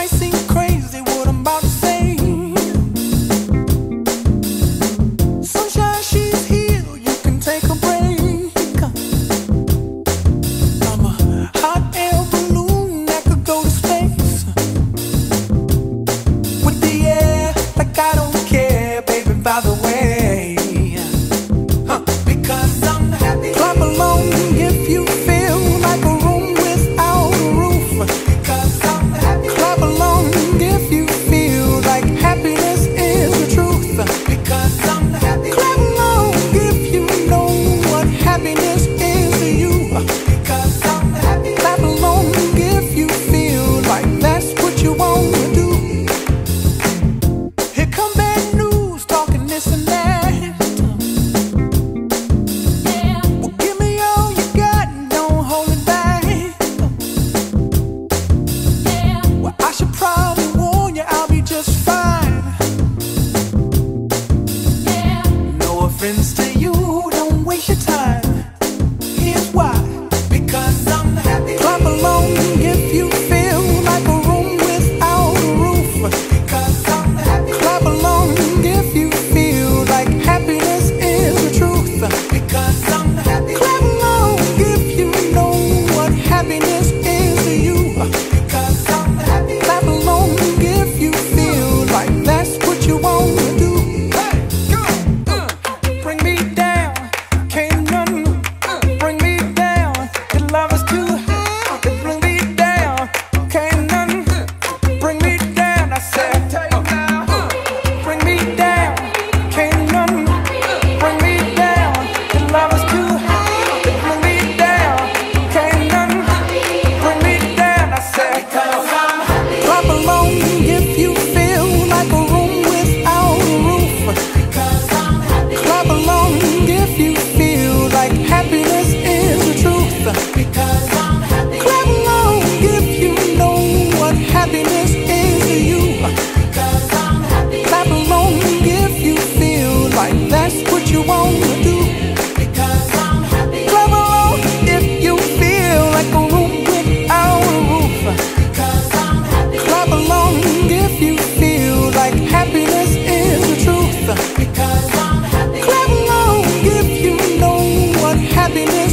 might seem crazy what I'm about to say. Sunshine, she's here, you can take a break. I'm a hot air balloon that could go to space. With the air, like I don't care, baby, by the way. Because I'm happy. Clap along if you feel like a room without a roof. Because I'm happy. Clap along if you feel like happiness is the truth. Because I'm happy. Clap along if you know what happiness is to you. Because I'm happy. Clap along if you feel like that's what you want to do. Here come bad news, talking this and that. Friends to you, don't waste your time. Here's why. Because I'm happy. Clap along if you feel like a room without a roof. Because I'm happy. Clap along if you feel like happiness is the truth. Because I'm happy. Clap along if you know what happiness is to you. Because I'm happy. Clap along if you feel like that's what you want to do. Bring me down, can't none bring me down. Your love is too high. Bring me down, can't none bring me down. I said, bring me down, can't none bring me down. Your love is too high. Bring me down, can't none bring me down. I said, clap along if you feel like a room without a roof. Clap along if you feel like happiness is the truth. Because I'm happy. Clap along if you know what happiness is to you. Because I'm happy. Clap along if you feel like that's what you want to do. Because I'm happy. Clap along if you feel like a room without a roof. Because I'm happy. Clap along if you feel like happiness is the truth. Because I'm happy. Clap along if you know what happiness